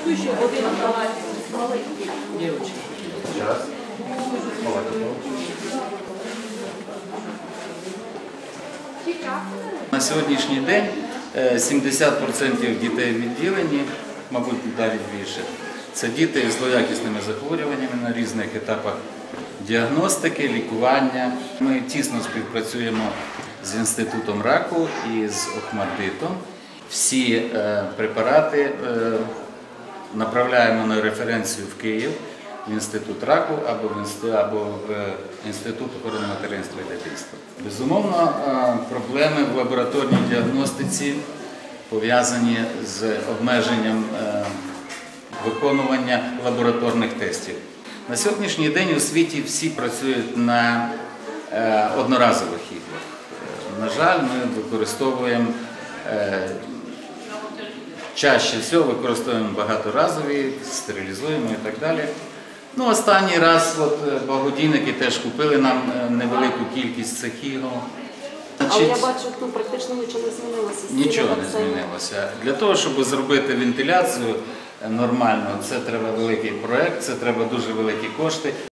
еще один девочки. Сейчас. На сьогоднішній день 70% дітей в відділенні, мабуть, навіть більше, це діти з злоякісними захворюваннями на різних етапах діагностики, лікування. Ми тісно співпрацюємо з Інститутом раку і з ОХМАТДИТом. Всі препарати направляємо на референцію в Київ, в Інститут раку або в Інститут охорони материнства і дитинства. Безумовно, проблеми в лабораторній діагностиці пов'язані з обмеженням виконування лабораторних тестів. На сьогоднішній день у світі всі працюють на одноразових іглах. На жаль, ми використовуємо чаще всього використовуємо багаторазові, стерилізуємо і так далі. Ну, останній раз благодійники теж купили нам невелику кількість цих ігл. Але я бачу, тут практично нічого не змінилося. Нічого не змінилося. Для того, щоб зробити вентиляцію нормально, це треба великий проєкт, це треба дуже великі кошти.